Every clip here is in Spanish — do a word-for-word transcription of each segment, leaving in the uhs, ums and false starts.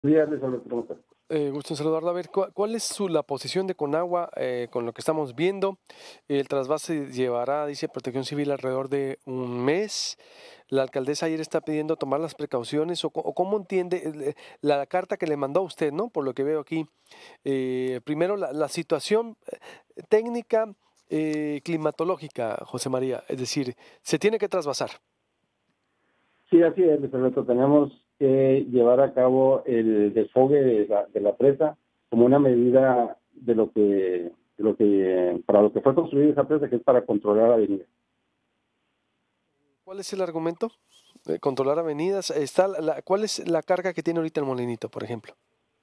días, les hablo, ¿cómo estás? Eh, gusto en saludarlo. A ver, ¿cuál, cuál es su, la posición de Conagua eh, con lo que estamos viendo? El trasvase llevará, dice Protección Civil, alrededor de un mes. La alcaldesa ayer está pidiendo tomar las precauciones, o, co- o cómo entiende el, eh, la carta que le mandó a usted, ¿no? Por lo que veo aquí. Eh, primero, la, la situación eh, técnica, eh, climatológica, José María. Es decir, se tiene que trasvasar. Sí, así es, Luis Alberto. Tenemos que llevar a cabo el desfogue de la, de la presa como una medida de lo que, de lo que, para lo que fue construida esa presa, que es para controlar la avenida. ¿Cuál es el argumento? Eh, controlar avenidas. Está la- la- ¿cuál es la carga que tiene ahorita el Molinito, por ejemplo?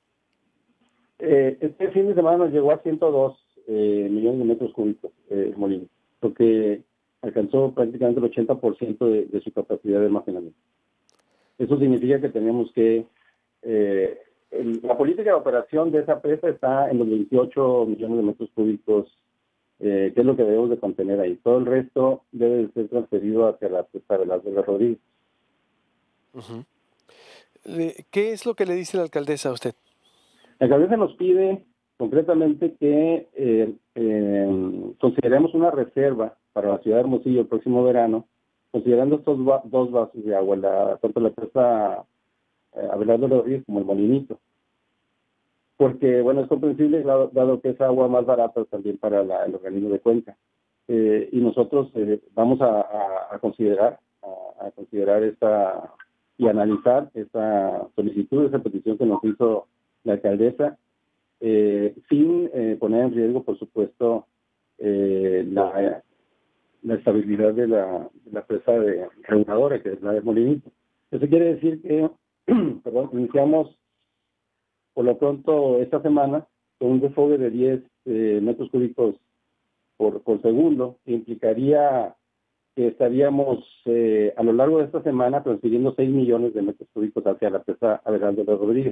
Eh, este fin de semana nos llegó a ciento dos eh, millones de metros cúbicos eh, el molino, lo que alcanzó prácticamente el ochenta por ciento de, de su capacidad de almacenamiento. Eso significa que tenemos que Eh, el- la política de operación de esa presa está en los veintiocho millones de metros cúbicos, eh, que es lo que debemos de contener ahí. Todo el resto debe de ser transferido hacia la presa de las de las Rodríguez. Ujú. Le- ¿Qué es lo que le dice la alcaldesa a usted? La alcaldesa nos pide concretamente que eh, eh, consideremos una reserva para la ciudad de Hermosillo el próximo verano, considerando estos va- dos vasos de agua, la, tanto la presa eh, Abelardo Rodríguez como el Molinito. Porque, bueno, es comprensible dado, dado que es agua más barata también para la, el organismo de Cuenca. Eh, y nosotros eh, vamos a, a, a considerar a, a, considerar esta y analizar esta solicitud, esa petición que nos hizo la alcaldesa, eh, sin eh, poner en riesgo, por supuesto, eh, la, la estabilidad de la, de la presa de reguladora, que es la de Molinito. Eso quiere decir que, perdón, iniciamos por lo pronto esta semana con un desfogue de diez eh, metros cúbicos por, por segundo, que implicaría que estaríamos eh, a lo largo de esta semana transfiriendo seis millones de metros cúbicos hacia la presa Alejandro de Rodríguez,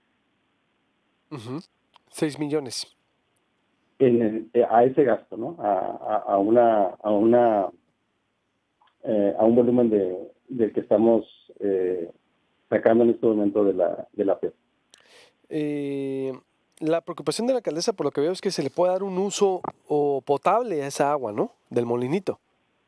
Ujú. Seis millones. en el, eh, a ese gasto, ¿no? A, a, a una, a, una eh, a un volumen de, del que estamos eh, sacando en este momento de la, de la presa. Eh, la preocupación de la alcaldesa, por lo que veo, es que se le pueda dar un uso o potable a esa agua, ¿no? Del Molinito.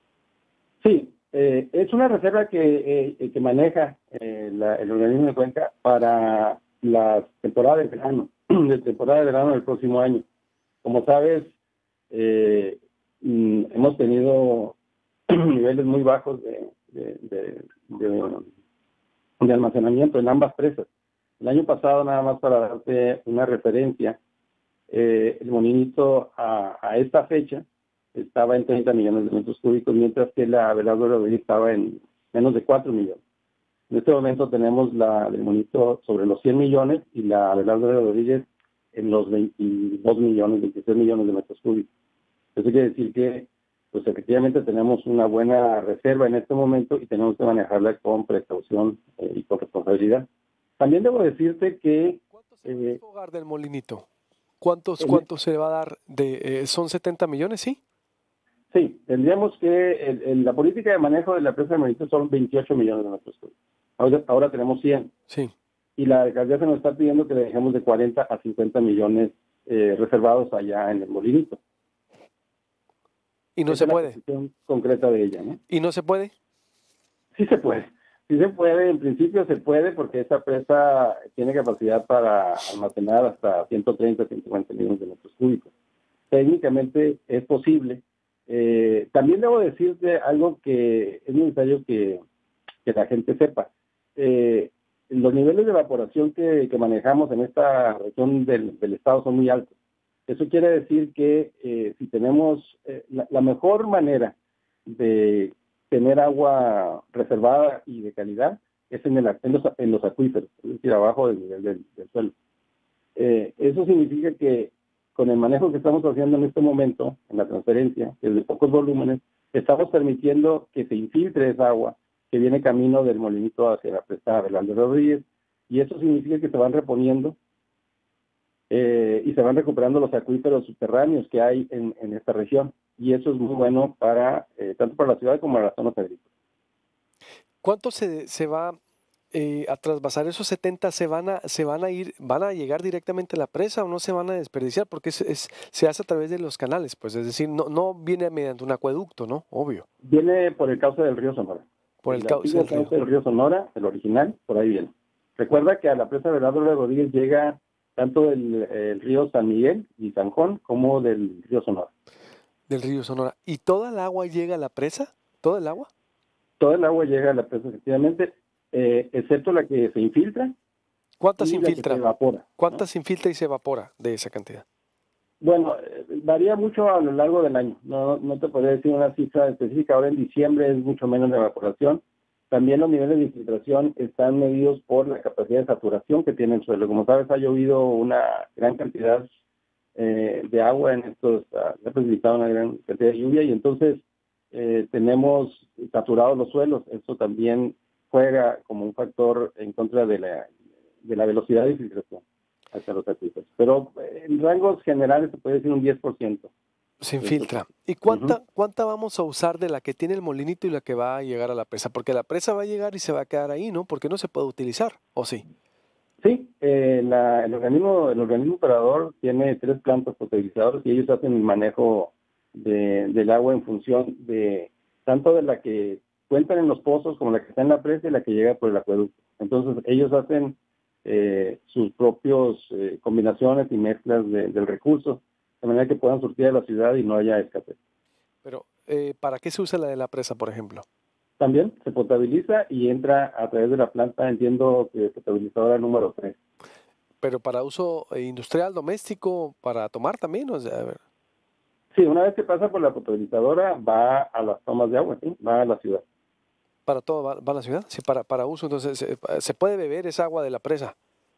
Sí, eh, es una reserva que, eh, que maneja eh, la, el organismo de Cuenca para la temporada de verano, de temporada de verano del próximo año. Como sabes, eh, mm, hemos tenido niveles muy bajos de, de, de, de, de almacenamiento en ambas presas. El año pasado, nada más para darte una referencia, eh, el molinito a, a esta fecha estaba en treinta millones de metros cúbicos, mientras que la Abelardo Rodríguez estaba en menos de cuatro millones. En este momento tenemos la del monito sobre los cien millones y la Abelardo Rodríguez en los veintidós millones, veintitrés millones de metros cúbicos. Eso quiere decir que, pues efectivamente tenemos una buena reserva en este momento y tenemos que manejarla con precaución eh, y con responsabilidad. También debo decirte que ¿Cuánto se va a eh, desfogar del Molinito? ¿Cuántos, en, cuánto se le va a dar de, eh, son setenta millones, sí? sí, tendríamos que, el, el, la política de manejo de la presa de Monito son veintiocho millones de metros cúbicos. Ahora, ahora tenemos cien. Sí. Y la alcaldesa nos está pidiendo que le dejemos de cuarenta a cincuenta millones eh, reservados allá en el Molinito. Y no Esa se es la puede. posición concreta de ella, ¿no? Y no se puede. Sí se puede. Sí se puede, en principio se puede porque esta presa tiene capacidad para almacenar hasta ciento treinta, ciento cincuenta millones de metros cúbicos. Técnicamente es posible. Eh, también debo decirte algo que es necesario que, que la gente sepa. Eh, los niveles de evaporación que, que manejamos en esta región del, del estado son muy altos. Eso quiere decir que eh, si tenemos eh, la, la mejor manera de tener agua reservada y de calidad es en, el, en, los, en los acuíferos, es decir, abajo del nivel del, del suelo. Eh, eso significa que con el manejo que estamos haciendo en este momento, en la transferencia, que es de pocos volúmenes, estamos permitiendo que se infiltre esa agua que viene camino del molinito hacia la presa Abelardo Rodríguez, y eso significa que se van reponiendo eh, y se van recuperando los acuíferos subterráneos que hay en, en esta región, y eso es muy bueno para eh, tanto para la ciudad como para la zona agrícola. ¿Cuánto se, se va eh, a trasvasar esos setenta se van a, se van a ir, van a llegar directamente a la presa o no se van a desperdiciar, porque es, es- se hace a través de los canales, pues es decir, no, no viene mediante un acueducto, ¿no? Obvio, Viene por el cauce del río Sonora. por el El cauce antiguo del río. cauce del río Sonora, el original, por ahí viene. Recuerda que a la presa Bernardo de Rodríguez llega tanto del el río San Miguel y San Juan como del río Sonora. Del río Sonora. ¿Y toda el agua llega a la presa? ¿Todo el agua? Todo el agua llega a la presa, efectivamente, eh, excepto la que se infiltra ¿Cuántas se y la que se infiltra? evapora, ¿no? ¿Cuántas se infiltra y se evapora de esa cantidad? Bueno, eh, varía mucho a lo largo del año. No, no te podría decir una cifra específica. Ahora en diciembre es mucho menos la evaporación. También los niveles de infiltración están medidos por la capacidad de saturación que tiene el suelo. Como sabes, ha llovido una gran cantidad eh, de agua en estos, ah, se ha precipitado una gran cantidad de lluvia y entonces eh, tenemos saturados los suelos. Eso también juega como un factor en contra de la, de la velocidad de infiltración hacia los acuíferos. Pero eh, en rangos generales se puede decir un diez por ciento. Se de estos. infiltra. ¿Y Ujú. cuánta, cuánta vamos a usar de la que tiene el molinito y la que va a llegar a la presa? Porque la presa va a llegar y se va a quedar ahí, ¿no? Porque no se puede utilizar, ¿o sí? Sí, eh, la- el organismo el organismo operador tiene tres plantas potabilizadoras y ellos hacen el manejo de- del agua en función de tanto de la que cuentan en los pozos como la que está en la presa y la que llega por el acueducto. Entonces ellos hacen eh, sus propios eh, combinaciones y mezclas de- del recurso de manera que puedan surtir a la ciudad y no haya escasez. Pero, eh, ¿para qué se usa la de la presa, por ejemplo? También se potabiliza y entra a través de la planta, entiendo que potabilizadora número tres. ¿Pero para uso eh, industrial, doméstico, para tomar también? O sea, a ver, Sí, una vez que pasa por la potabilizadora, va a las tomas de agua, ¿sí? Va a la ciudad. ¿para todo va, va a la ciudad? Sí, para, para uso. Entonces, ¿se, se puede beber esa agua de la presa?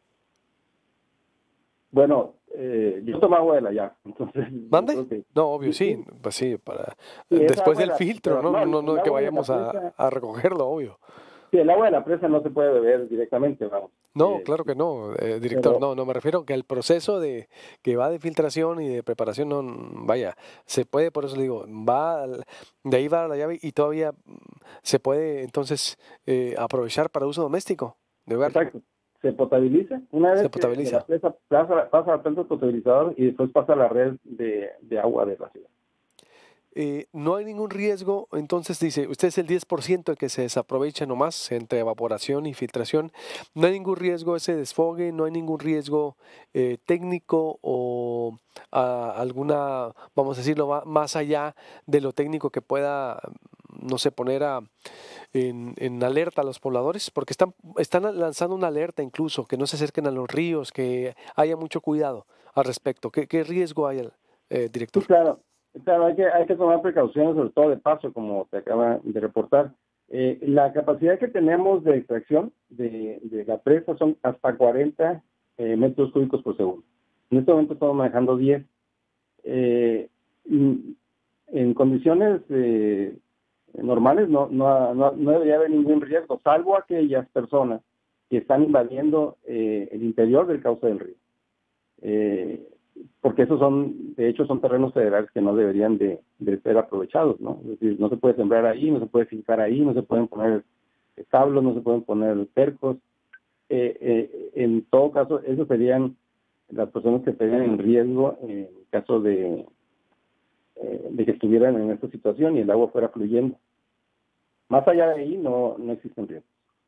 Bueno, eh, yo tomo agua de la llave, entonces yo ¿Mande? creo que No, obvio, sí, sí. sí, Pues sí, para, sí, es después agua de del la, filtro, pero ¿no? no, No, el no que agua de la vayamos a, presa, a recogerlo, obvio. sí, el agua de la presa no se puede beber directamente, vamos. No, Eh, claro que no, eh, director, pero no, no me refiero que el proceso de que va de filtración y de preparación, no, mm, vaya, se puede, por eso le digo, va, al- de ahí va a la llave y todavía mm, se puede entonces eh, aprovechar para uso doméstico, de hogar, exacto, se potabiliza. Una se vez que de la potabiliza. presa pasa, pasa a plantas potabilizadoras y después pasa a la red de, de agua de la ciudad. Eh, no hay ningún riesgo, entonces dice, usted es el diez por ciento el que se desaprovecha nomás entre evaporación y filtración. No hay ningún riesgo ese desfogue, no hay ningún riesgo eh, técnico o ah, alguna, vamos a decirlo, ma- más allá de lo técnico que pueda, no sé, poner a, en, en alerta a los pobladores, porque están, están lanzando una alerta incluso, que no se acerquen a los ríos, que haya mucho cuidado al respecto. ¿Qué, qué riesgo hay, eh, Sí, director? claro. Claro, hay que, hay que tomar precauciones, sobre todo de paso, como te acaba de reportar. Eh, la capacidad que tenemos de extracción de, de la presa son hasta cuarenta eh, metros cúbicos por segundo. En este momento estamos manejando diez. Eh, mm, en condiciones eh, normales no, no, no, no debería haber ningún riesgo, salvo aquellas personas que están invadiendo eh, el interior del cauce del río. Eh, porque esos son, de hecho, son terrenos federales que no deberían de, de ser aprovechados, ¿no? Es decir, no se puede sembrar ahí, no se puede fincar ahí, no se pueden poner establos, no se pueden poner cercos. Eh, eh, en todo caso, esos serían las personas que estarían en riesgo en caso de, eh, de que estuvieran en esta situación y el agua fuera fluyendo. Más allá de ahí, no, no existen riesgos.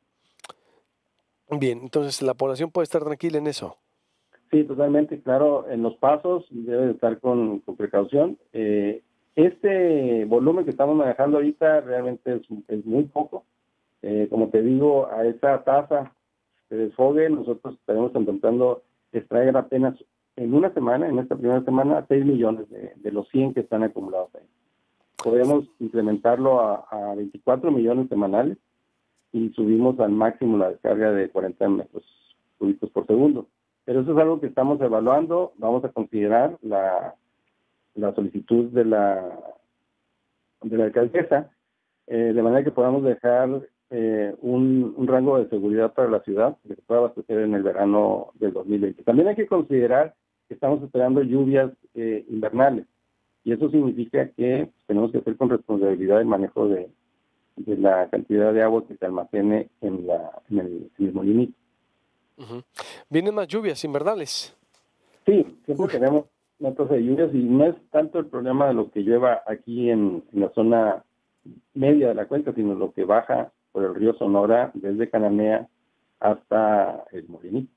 Bien, entonces la población puede estar tranquila en eso. Sí, totalmente, claro, en los pasos debe de estar con, con precaución. Eh, este volumen que estamos manejando ahorita realmente es, es muy poco. Eh, como te digo, a esa tasa de desfogue nosotros estaremos intentando extraer apenas en una semana, en esta primera semana, seis millones de, de los cien que están acumulados ahí. Podemos incrementarlo a, a veinticuatro millones semanales y subimos al máximo la descarga de cuarenta metros cúbicos por segundo. Pero eso es algo que estamos evaluando. Vamos a considerar la, la solicitud de la, de la alcaldesa, eh, de manera que podamos dejar eh, un, un rango de seguridad para la ciudad que se pueda abastecer en el verano del dos mil veinte. También hay que considerar que estamos esperando lluvias eh, invernales y eso significa que tenemos que hacer con responsabilidad el manejo de, de la cantidad de agua que se almacene en, la, en, el, en el molinito. Uh-huh. ¿Vienen más lluvias invernales? Sí, siempre Uf. tenemos notas de lluvias y no es tanto el problema de lo que llueva aquí en, en la zona media de la cuenca, sino lo que baja por el río Sonora desde Cananea hasta el molinito.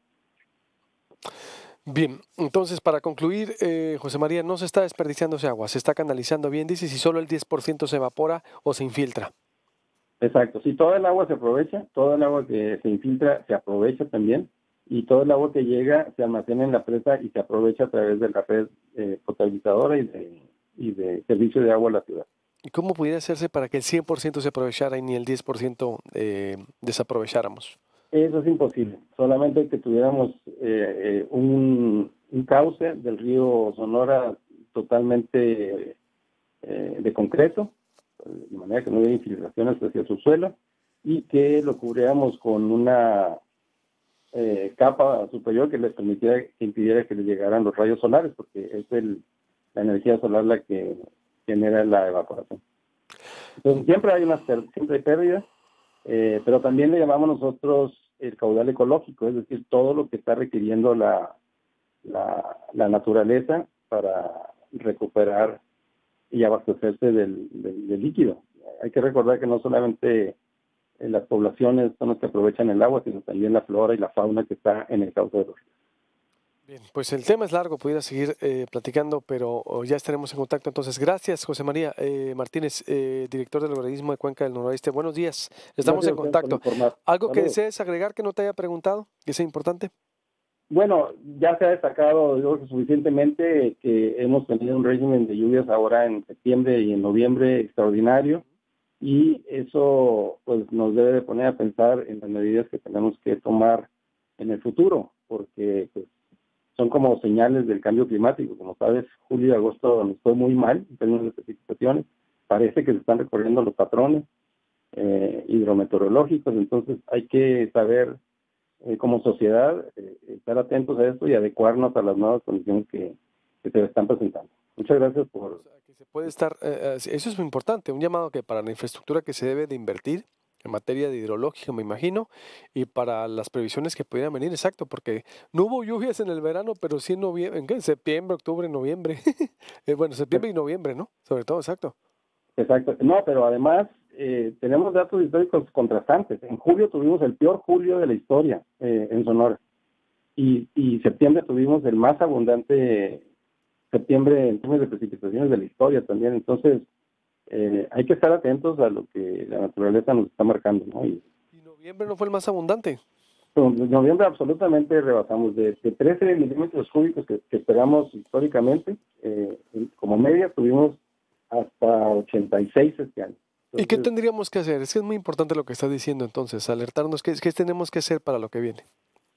Bien, entonces para concluir, eh, José María, no se está desperdiciando ese agua, se está canalizando bien, dices, y solo el diez por ciento se evapora o se infiltra. Exacto, si toda el agua se aprovecha, todo el agua que se infiltra se aprovecha también, y todo el agua que llega se almacena en la presa y se aprovecha a través de la red eh, potabilizadora y de, y de servicio de agua a la ciudad. ¿Y cómo pudiera hacerse para que el cien por ciento se aprovechara y ni el diez por ciento eh, desaprovecháramos? Eso es imposible. Solamente que tuviéramos eh, eh, un, un cauce del río Sonora totalmente eh, de concreto, de manera que no hubiera infiltraciones hacia su suelo, y que lo cubriéramos con una eh, capa superior que les permitiera, que impidiera que le llegaran los rayos solares, porque es el, la energía solar la que genera la evaporación. Entonces siempre hay unas siempre hay pérdidas. Eh, pero también le llamamos nosotros el caudal ecológico, es decir, todo lo que está requiriendo la, la, la naturaleza para recuperar y abastecerse del, del, del líquido. Hay que recordar que no solamente eh, las poblaciones son las que aprovechan el agua, sino también la flora y la fauna que está en el cauce de los ríos. Bien, pues el tema es largo, pudiera seguir eh, platicando, pero oh, ya estaremos en contacto. Entonces, gracias, José María eh, Martínez, eh, director del Organismo de Cuenca del Noroeste. Buenos días, estamos gracias en contacto. ¿Algo que desees agregar que no te haya preguntado, que sea importante? Bueno, ya se ha destacado digo, suficientemente que hemos tenido un régimen de lluvias ahora en septiembre y en noviembre extraordinario, y eso pues nos debe de poner a pensar en las medidas que tenemos que tomar en el futuro, porque pues, son como señales del cambio climático. Como sabes, julio y agosto nos fue muy mal en términos de precipitaciones. Parece que se están recorriendo los patrones eh, hidrometeorológicos, entonces hay que saber eh, como sociedad eh, estar atentos a esto y adecuarnos a las nuevas condiciones que, que se están presentando. Muchas gracias por... O sea, que se puede estar, eh, eso es muy importante, un llamado que para la infraestructura que se debe de invertir en materia de hidrológica, me imagino, y para las previsiones que pudieran venir, exacto, porque no hubo lluvias en el verano, pero sí en noviembre, ¿en qué? En septiembre, octubre, noviembre. eh, bueno, septiembre y noviembre, ¿no? Sobre todo, exacto. Exacto. No, pero además eh, tenemos datos históricos contrastantes. En julio tuvimos el peor julio de la historia eh, en Sonora, y, y septiembre tuvimos el más abundante septiembre en términos de precipitaciones de la historia también. Entonces, Eh, hay que estar atentos a lo que la naturaleza nos está marcando, ¿no? Y, ¿Y noviembre no fue el más abundante? En noviembre absolutamente rebasamos de, de trece milímetros cúbicos que, que esperamos históricamente, eh, como media tuvimos hasta ochenta y seis este año. Entonces, ¿y qué tendríamos que hacer? Es que es muy importante lo que estás diciendo entonces, alertarnos. ¿Qué, qué tenemos que hacer para lo que viene?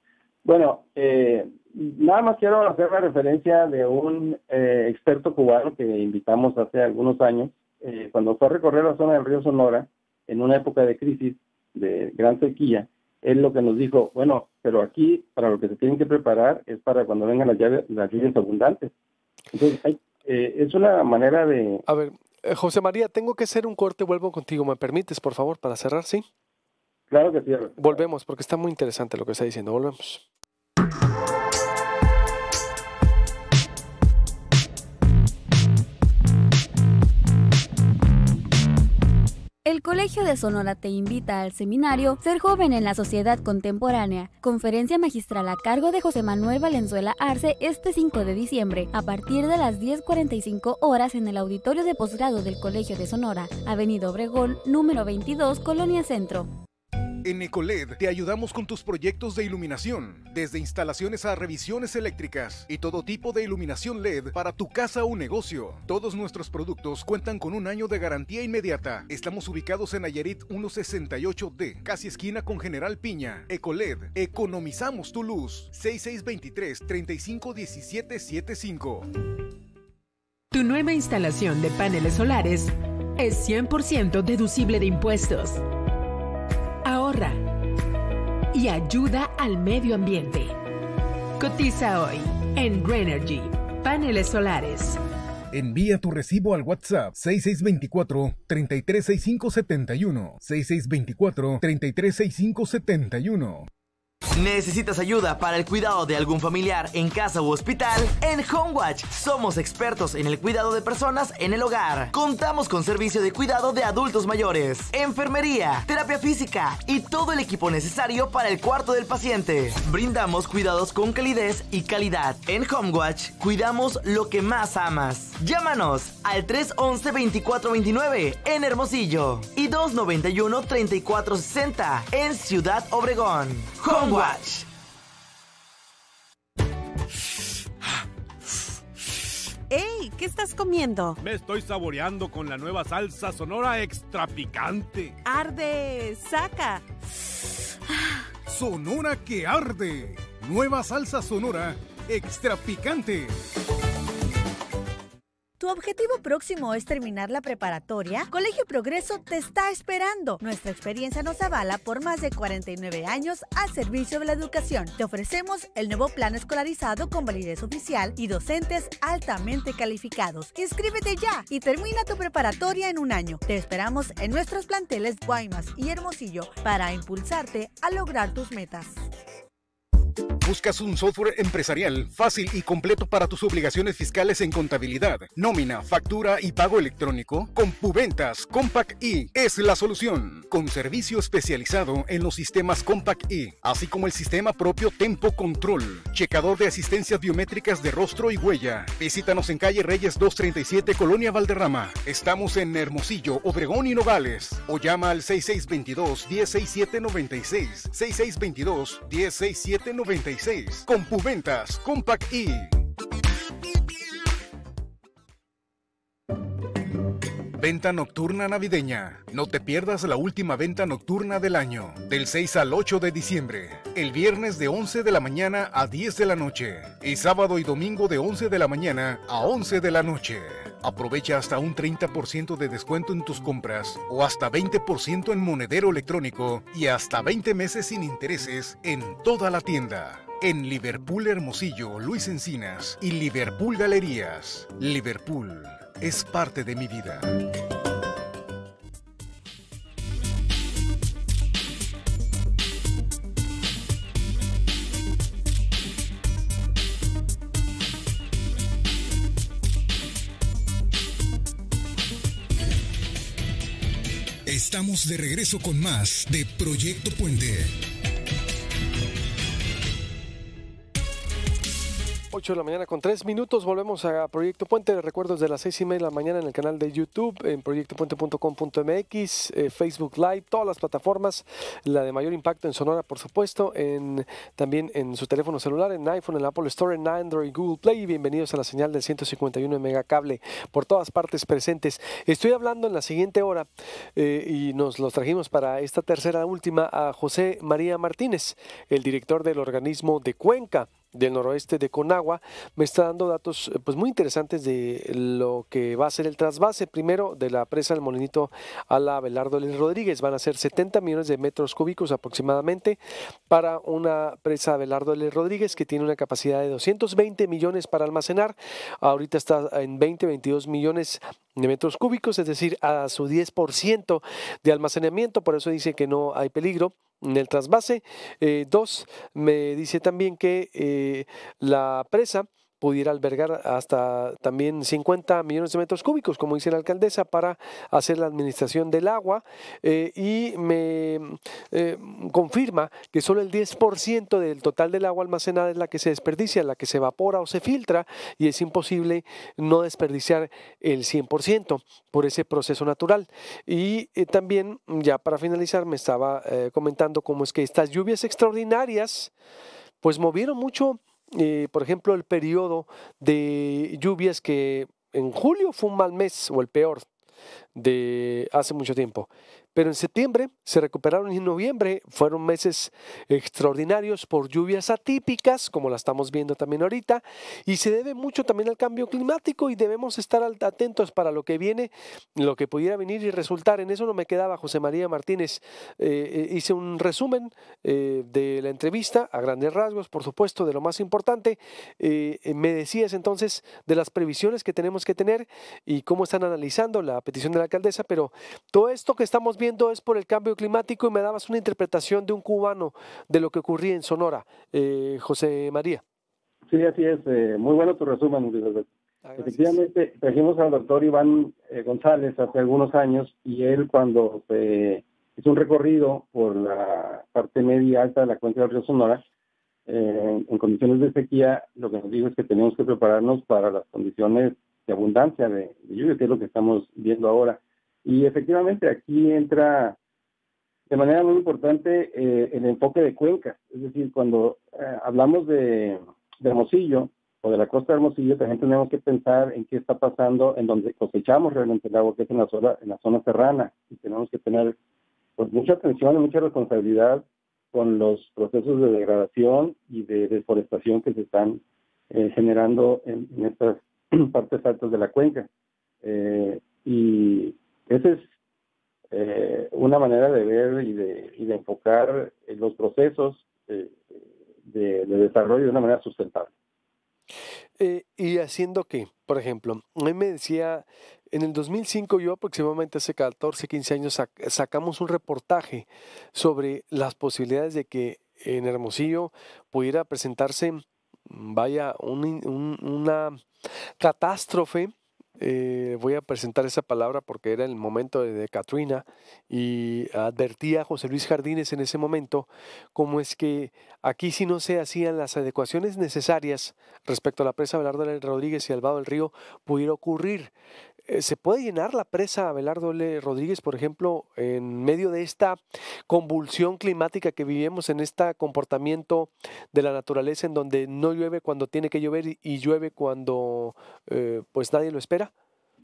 Bueno, eh, nada más quiero hacer la referencia de un eh, experto cubano que invitamos hace algunos años, Eh, cuando fue a recorrer la zona del río Sonora, en una época de crisis, de gran sequía, él lo que nos dijo, bueno, pero aquí para lo que se tienen que preparar es para cuando vengan las lluvias, las lluvias abundantes. Entonces, hay, eh, es una manera de... A ver, eh, José María, tengo que hacer un corte, vuelvo contigo, ¿me permites, por favor, para cerrar, sí? Claro que sí. Volvemos, porque está muy interesante lo que está diciendo, volvemos. El Colegio de Sonora te invita al seminario Ser Joven en la Sociedad Contemporánea, conferencia magistral a cargo de José Manuel Valenzuela Arce este cinco de diciembre, a partir de las diez cuarenta y cinco horas en el auditorio de posgrado del Colegio de Sonora, Avenida Obregón, número veintidós, Colonia Centro. En Ecoled te ayudamos con tus proyectos de iluminación, desde instalaciones a revisiones eléctricas y todo tipo de iluminación L E D para tu casa o negocio. Todos nuestros productos cuentan con un año de garantía inmediata. Estamos ubicados en Nayarit ciento sesenta y ocho D, casi esquina con General Piña. Ecoled, economizamos tu luz. seis seis dos tres, tres cinco uno siete siete cinco. Tu nueva instalación de paneles solares es cien por ciento deducible de impuestos. Ahorra y ayuda al medio ambiente. Cotiza hoy en Greenergy. Paneles solares. Envía tu recibo al WhatsApp seis seis dos cuatro, tres tres seis cinco siete uno, seis seis dos cuatro, tres tres seis cinco siete uno. ¿Necesitas ayuda para el cuidado de algún familiar en casa u hospital? En HomeWatch somos expertos en el cuidado de personas en el hogar. Contamos con servicio de cuidado de adultos mayores, enfermería, terapia física y todo el equipo necesario para el cuarto del paciente. Brindamos cuidados con calidez y calidad. En HomeWatch cuidamos lo que más amas. Llámanos al tres once, veinticuatro veintinueve en Hermosillo y dos noventa y uno, treinta y cuatro sesenta en Ciudad Obregón. HomeWatch. ¡Ey! ¿Qué estás comiendo? Me estoy saboreando con la nueva salsa Sonora extra picante. ¡Arde! ¡Saca! Sonora que arde. Nueva salsa Sonora extra picante. ¿Tu objetivo próximo es terminar la preparatoria? Colegio Progreso te está esperando. Nuestra experiencia nos avala por más de cuarenta y nueve años al servicio de la educación. Te ofrecemos el nuevo plan escolarizado con validez oficial y docentes altamente calificados. Inscríbete ya y termina tu preparatoria en un año. Te esperamos en nuestros planteles Guaymas y Hermosillo para impulsarte a lograr tus metas. ¿Buscas un software empresarial fácil y completo para tus obligaciones fiscales en contabilidad, nómina, factura y pago electrónico? CompuVentas Compact E es la solución, con servicio especializado en los sistemas Compact E, así como el sistema propio Tempo Control, checador de asistencias biométricas de rostro y huella. Visítanos en calle Reyes doscientos treinta y siete, Colonia Valderrama. Estamos en Hermosillo, Obregón y Nogales. O llama al seis seis dos dos, uno cero seis siete nueve seis, seis seis dos dos, uno cero seis siete nueve seis. CompuVentas Compact E. Venta nocturna navideña. No te pierdas la última venta nocturna del año, del seis al ocho de diciembre. El viernes de once de la mañana a diez de la noche. Y sábado y domingo de once de la mañana a once de la noche. Aprovecha hasta un treinta por ciento de descuento en tus compras o hasta veinte por ciento en monedero electrónico y hasta veinte meses sin intereses en toda la tienda. En Liverpool Hermosillo, Luis Encinas y Liverpool Galerías. Liverpool es parte de mi vida. Estamos de regreso con más de Proyecto Puente. ocho de la mañana con tres minutos, volvemos a Proyecto Puente, recuerdos de las seis y media de la mañana en el canal de YouTube, en proyecto puente punto com punto m x, eh, Facebook Live, todas las plataformas, la de mayor impacto en Sonora, por supuesto, en, también en su teléfono celular, en iPhone, en Apple Store, en Android, Google Play, y bienvenidos a la señal del ciento cincuenta y uno de Megacable, por todas partes presentes. Estoy hablando en la siguiente hora, eh, y nos los trajimos para esta tercera última, a José María Martínez, el director del organismo de Cuenca, del noroeste de Conagua. Me está dando datos pues muy interesantes de lo que va a ser el trasvase, primero de la presa del Molinito a la Abelardo L. Rodríguez. Van a ser setenta millones de metros cúbicos aproximadamente para una presa Abelardo L. Rodríguez que tiene una capacidad de doscientos veinte millones para almacenar. Ahorita está en veinte, veintidós millones de metros cúbicos, es decir, a su diez por ciento de almacenamiento, por eso dice que no hay peligro en el trasvase. Eh, dos, me dice también que eh, la presa pudiera albergar hasta también cincuenta millones de metros cúbicos, como dice la alcaldesa, para hacer la administración del agua, eh, y me eh, confirma que solo el diez por ciento del total del agua almacenada es la que se desperdicia, la que se evapora o se filtra, y es imposible no desperdiciar el cien por ciento por ese proceso natural. Y eh, también, ya para finalizar, me estaba eh, comentando cómo es que estas lluvias extraordinarias pues movieron mucho. Eh, por ejemplo, el periodo de lluvias que en julio fue un mal mes o el peor de hace mucho tiempo, pero en septiembre se recuperaron y en noviembre fueron meses extraordinarios por lluvias atípicas, como la estamos viendo también ahorita, y se debe mucho también al cambio climático y debemos estar atentos para lo que viene, lo que pudiera venir y resultar. En eso no me quedaba, José María Martínez. Eh, eh, hice un resumen eh, de la entrevista, a grandes rasgos, por supuesto, de lo más importante. Eh, eh, me decías entonces de las previsiones que tenemos que tener y cómo están analizando la petición de la alcaldesa, pero todo esto que estamos viendo es por el cambio climático y me dabas una interpretación de un cubano de lo que ocurría en Sonora, eh, José María. Sí, así es. Eh, muy bueno tu resumen, Luis Alberto. Ah, efectivamente, trajimos al doctor Iván eh, González hace algunos años y él cuando se hizo un recorrido por la parte media alta de la cuenca del río Sonora, eh, en condiciones de sequía, lo que nos dijo es que tenemos que prepararnos para las condiciones de abundancia de, de lluvia, que es lo que estamos viendo ahora. Y efectivamente aquí entra de manera muy importante eh, el enfoque de cuencas, es decir, cuando eh, hablamos de de Hermosillo o de la costa de Hermosillo, también tenemos que pensar en qué está pasando en donde cosechamos realmente el agua, que es en la zona, en la zona serrana, y tenemos que tener pues mucha atención y mucha responsabilidad con los procesos de degradación y de deforestación que se están eh, generando en, en estas partes altas de la cuenca. Eh, y esa es eh, una manera de ver y de, y de enfocar eh, los procesos eh, De, de desarrollo de una manera sustentable. Eh, ¿Y haciendo qué? Por ejemplo, a mí me decía, en el dos mil cinco, yo aproximadamente hace catorce, quince años, sac sacamos un reportaje sobre las posibilidades de que en Hermosillo pudiera presentarse, vaya, un, un, una catástrofe. Eh, voy a presentar esa palabra porque era el momento de, de Katrina y advertía a José Luis Jardines en ese momento cómo es que aquí si no se hacían las adecuaciones necesarias respecto a la presa Abelardo L. Rodríguez y al vado del río, pudiera ocurrir. Eh, ¿Se puede llenar la presa Abelardo L. Rodríguez, por ejemplo, en medio de esta convulsión climática que vivimos, en este comportamiento de la naturaleza en donde no llueve cuando tiene que llover y, y llueve cuando eh, pues nadie lo espera?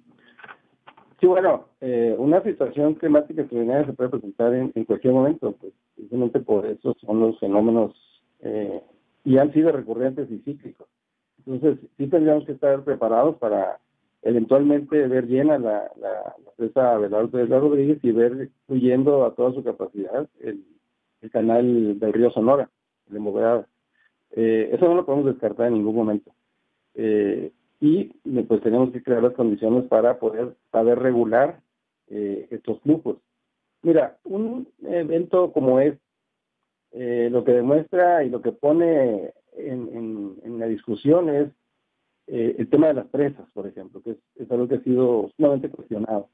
Sí, bueno, eh, una situación climática extraordinaria se puede presentar en, en cualquier momento, pues simplemente por eso son los fenómenos eh, y han sido recurrentes y cíclicos. Entonces, sí tendríamos que estar preparados para eventualmente ver llena la, la, la presa Abelardo L. Rodríguez y ver fluyendo a toda su capacidad el, el canal del río Sonora, de Moverada. Eh, eso no lo podemos descartar en ningún momento. Eh, y pues tenemos que crear las condiciones para poder saber regular eh, estos flujos. Mira, un evento como es, eh, lo que demuestra y lo que pone en, en, en la discusión es eh, el tema de las presas, por ejemplo, que es, es algo que ha sido sumamente cuestionado.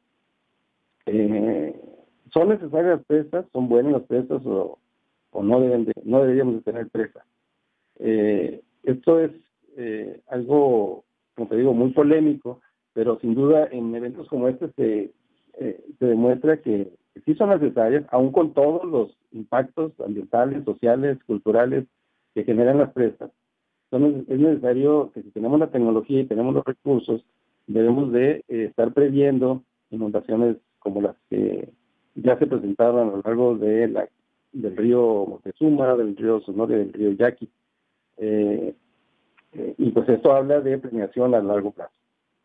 Eh, ¿Son necesarias las presas? ¿Son buenas las presas o, o no, deben de, no deberíamos de tener presas? Eh, esto es eh, algo, como te digo, muy polémico, pero sin duda en eventos como este se, eh, se demuestra que, que sí son necesarias, aún con todos los impactos ambientales, sociales, culturales que generan las presas. Entonces es necesario que si tenemos la tecnología y tenemos los recursos, debemos de eh, estar previendo inundaciones como las que ya se presentaron a lo largo de la, del río Moctezuma, del río Sonora y del río Yaqui. Eh, eh, y pues esto habla de planeación a largo plazo.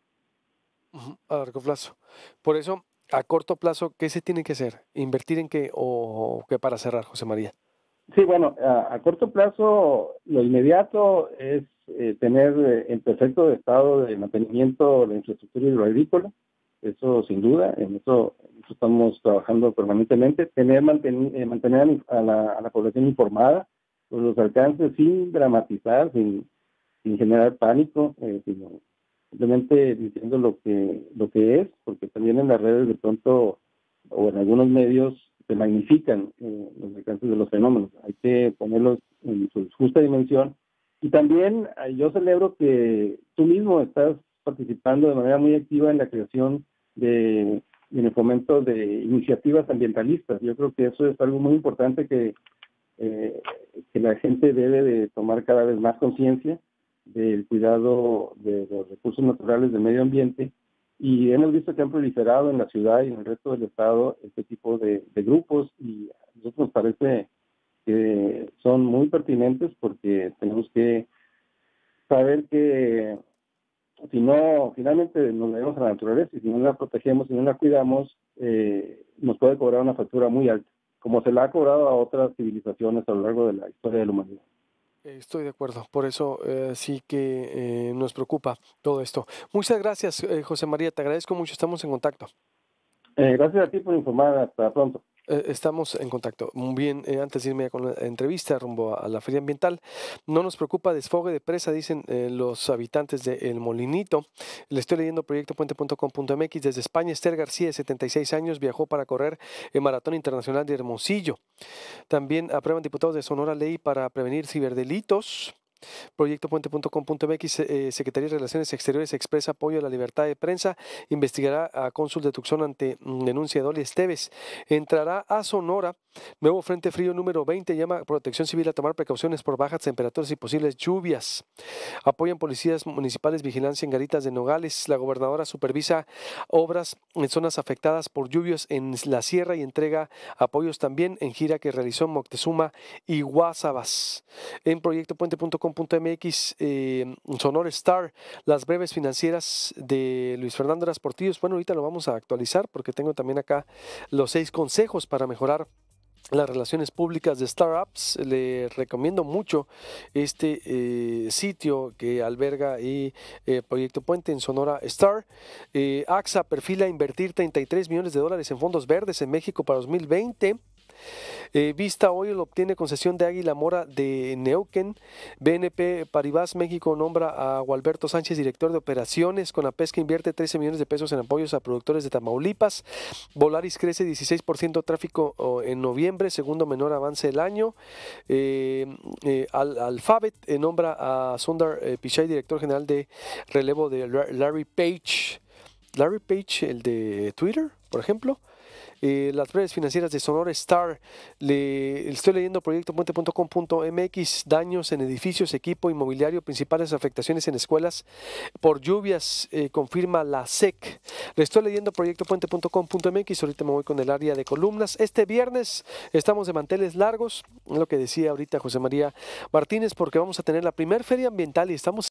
A largo plazo. Por eso, a corto plazo, ¿qué se tiene que hacer? ¿Invertir en qué o qué para cerrar, José María? Sí, bueno, a, a corto plazo, lo inmediato es eh, tener eh, en perfecto estado de mantenimiento la infraestructura hidroagrícola, eso sin duda, en eso, en eso estamos trabajando permanentemente, tener manten, eh, mantener a la, a la población informada sobre los alcances sin dramatizar, sin, sin generar pánico, eh, sino simplemente diciendo lo que, lo que es, porque también en las redes de pronto, o en algunos medios, se magnifican eh, los alcances de los fenómenos. Hay que ponerlos en su justa dimensión. Y también eh, yo celebro que tú mismo estás participando de manera muy activa en la creación de, en el fomento de iniciativas ambientalistas. Yo creo que eso es algo muy importante que, eh, que la gente debe de tomar cada vez más conciencia del cuidado de los recursos naturales del medio ambiente y hemos visto que han proliferado en la ciudad y en el resto del estado este tipo de, de grupos, y a nosotros nos parece que son muy pertinentes porque tenemos que saber que si no, finalmente nos debemos a la naturaleza y si no la protegemos, si no la cuidamos, eh, nos puede cobrar una factura muy alta, como se la ha cobrado a otras civilizaciones a lo largo de la historia de la humanidad. Estoy de acuerdo, por eso eh, sí que eh, nos preocupa todo esto. Muchas gracias, eh, José María, te agradezco mucho, estamos en contacto. Eh, gracias a ti por informar, hasta pronto. Eh, estamos en contacto. Muy bien, eh, antes de irme con la entrevista rumbo a, a la feria ambiental, no nos preocupa desfogue de presa, dicen eh, los habitantes de El Molinito. Le estoy leyendo proyecto puente punto com punto m x. Desde España, Esther García, de setenta y seis años, viajó para correr el Maratón Internacional de Hermosillo. También aprueban diputados de Sonora ley para prevenir ciberdelitos. proyecto puente punto com punto m x, eh, Secretaría de Relaciones Exteriores expresa apoyo a la libertad de prensa, investigará a cónsul de Tucson ante mm, denuncia de Dolly Esteves. Entrará a Sonora, nuevo frente frío número veinte, llama a Protección Civil a tomar precauciones por bajas temperaturas y posibles lluvias. Apoyan policías municipales vigilancia en Garitas de Nogales. La gobernadora supervisa obras en zonas afectadas por lluvias en la sierra y entrega apoyos también en gira que realizó en Moctezuma y Guasabas. En proyecto puente punto com punto m x, eh, Sonora Star, las breves financieras de Luis Fernando Eras Portillos. Bueno, ahorita lo vamos a actualizar porque tengo también acá los seis consejos para mejorar las relaciones públicas de startups. Le recomiendo mucho este eh, sitio que alberga y eh, Proyecto Puente en Sonora Star. Eh, AXA perfila invertir treinta y tres millones de dólares en fondos verdes en México para dos mil veinte. Eh, Vista Oil obtiene concesión de Águila Mora de Neuquén. B N P Paribas México nombra a Gualberto Sánchez director de operaciones. Conapesca invierte trece millones de pesos en apoyos a productores de Tamaulipas. Volaris crece dieciséis por ciento tráfico oh, en noviembre, segundo menor avance del año. Eh, eh, Al Alphabet eh, nombra a Sundar eh, Pichai director general de relevo de Larry Page. Larry Page, el de Twitter, por ejemplo. Eh, las breves financieras de Sonora Star. Le estoy leyendo proyecto puente punto com punto m x. Daños en edificios, equipo inmobiliario, principales afectaciones en escuelas por lluvias, eh, confirma la S E C. Le estoy leyendo proyecto puente punto com punto m x. Ahorita me voy con el área de columnas. Este viernes estamos de manteles largos, lo que decía ahorita José María Martínez, porque vamos a tener la primer feria ambiental y estamos